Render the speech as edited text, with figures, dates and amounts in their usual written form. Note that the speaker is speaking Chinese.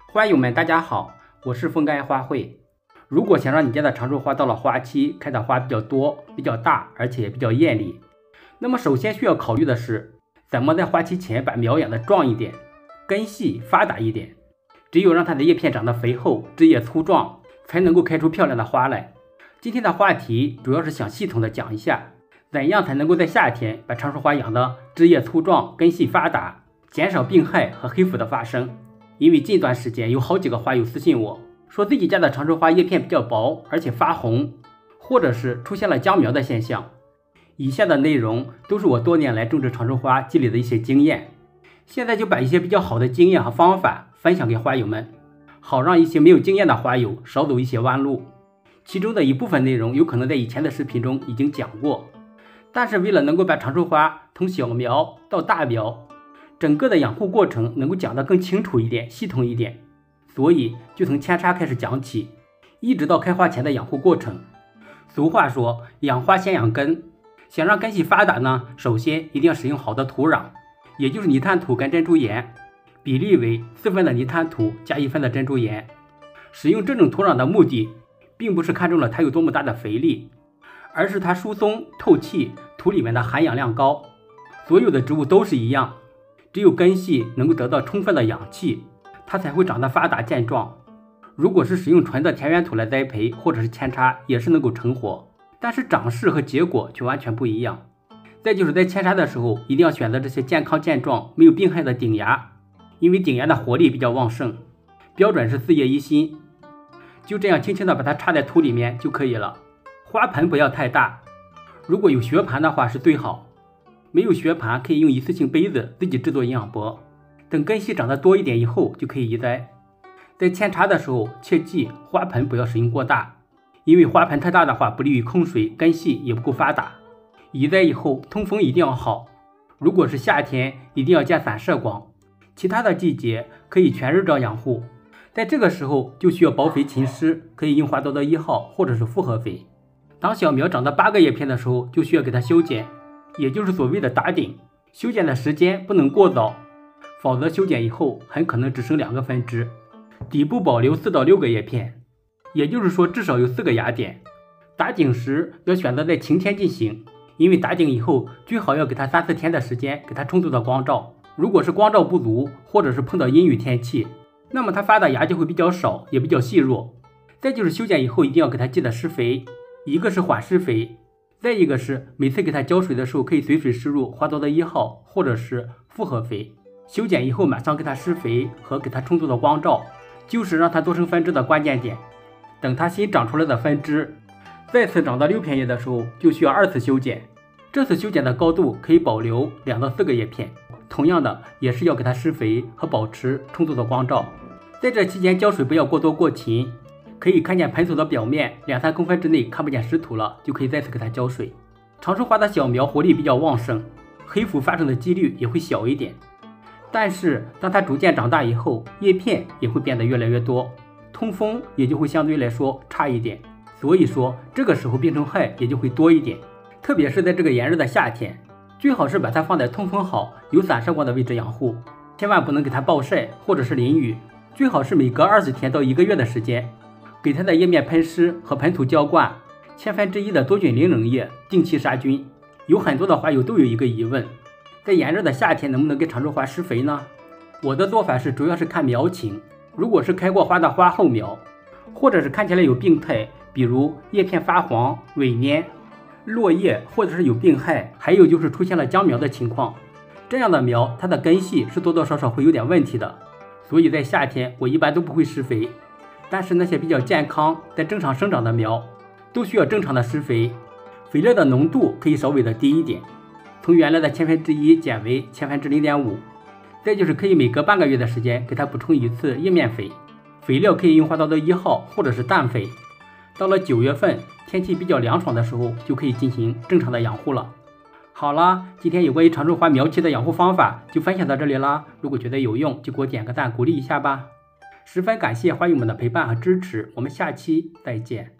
花友们，大家好，我是风干花卉。如果想让你家的长寿花到了花期开的花比较多、比较大，而且比较艳丽，那么首先需要考虑的是，怎么在花期前把苗养得壮一点，根细发达一点。只有让它的叶片长得肥厚，枝叶粗壮，才能够开出漂亮的花来。今天的话题主要是想系统的讲一下，怎样才能够在夏天把长寿花养得枝叶粗壮、根细发达，减少病害和黑腐的发生。因为近段时间有好几个花友私信我说自己家的长寿花叶片比较薄，而且发红，或者是出现了僵苗的现象。以下的内容都是我多年来种植长寿花积累的一些经验，现在就把一些比较好的经验和方法分享给花友们，好让一些没有经验的花友少走一些弯路。其中的一部分内容有可能在以前的视频中已经讲过，但是为了能够把长寿花从小苗到大苗整个的养护过程能够讲得更清楚一点、系统一点，所以就从扦插开始讲起，一直到开花前的养护过程。俗话说养花先养根，想让根系发达呢，首先一定要使用好的土壤，也就是泥炭土跟珍珠岩，比例为4分的泥炭土加1分的珍珠岩。使用这种土壤的目的并不是看中了它有多么大的肥力，而是它疏松透气，土里面的含氧量高。所有的植物都是一样，只有根系能够得到充分的氧气，它才会长得发达健壮。如果是使用纯的田园土来栽培，或者是扦插，也是能够成活，但是长势和结果却完全不一样。再就是在扦插的时候，一定要选择这些健康健壮、没有病害的顶芽，因为顶芽的活力比较旺盛，标准是4叶1心。就这样轻轻的把它插在土里面就可以了。花盆不要太大，如果有学盘的话是最好，没有学盘可以用一次性杯子自己制作营养钵，等根系长得多一点以后就可以移栽。在扦插的时候切记花盆不要使用过大，因为花盆太大的话不利于控水，根系也不够发达。移栽以后通风一定要好，如果是夏天一定要见散射光，其他的季节可以全日照养护。在这个时候就需要保肥勤施，可以用花多多1号或者是复合肥。当小苗长到8个叶片的时候，就需要给它修剪，也就是所谓的打顶。修剪的时间不能过早，否则修剪以后很可能只剩2个分支，底部保留4到6个叶片，也就是说至少有4个芽点。打顶时要选择在晴天进行，因为打顶以后最好要给它3-4天的时间，给它充足的光照。如果是光照不足，或者是碰到阴雨天气，那么它发的芽就会比较少，也比较细弱。再就是修剪以后一定要给它记得施肥，一个是缓施肥，再一个是每次给它浇水的时候可以随水施入花多的1号或者是复合肥。修剪以后马上给它施肥和给它充足的光照，就是让它多生分支的关键点。等它新长出来的分支再次长到6片叶的时候，就需要2次修剪。这次修剪的高度可以保留2到4个叶片，同样的也是要给它施肥和保持充足的光照。在这期间浇水不要过多过勤，可以看见盆土的表面2-3公分之内看不见湿土了，就可以再次给它浇水。长寿花的小苗活力比较旺盛，黑腐发生的几率也会小一点，但是当它逐渐长大以后，叶片也会变得越来越多，通风也就会相对来说差一点，所以说这个时候病虫害也就会多一点。特别是在这个炎热的夏天，最好是把它放在通风好、有散射光的位置养护，千万不能给它暴晒或者是淋雨。最好是每隔20天到1个月的时间，给它的叶面喷湿和盆土浇灌1/1000的多菌灵冷液，定期杀菌。有很多的花友都有一个疑问，在炎热的夏天能不能给长寿花施肥呢？我的做法是主要是看苗情，如果是开过花的花后苗，或者是看起来有病态，比如叶片发黄、萎蔫、落叶，或者是有病害，还有就是出现了僵苗的情况，这样的苗它的根系是多多少少会有点问题的，所以在夏天我一般都不会施肥。但是那些比较健康在正常生长的苗都需要正常的施肥，肥料的浓度可以稍微的低一点，从原来的1/1000减为0.5%。再就是可以每隔半个月的时间给它补充1次叶面肥，肥料可以用花多多1号或者是氮肥。到了9月份天气比较凉爽的时候，就可以进行正常的养护了。好了，今天有关于长寿花苗期的养护方法就分享到这里啦，如果觉得有用就给我点个赞鼓励一下吧。十分感谢花友们的陪伴和支持，我们下期再见。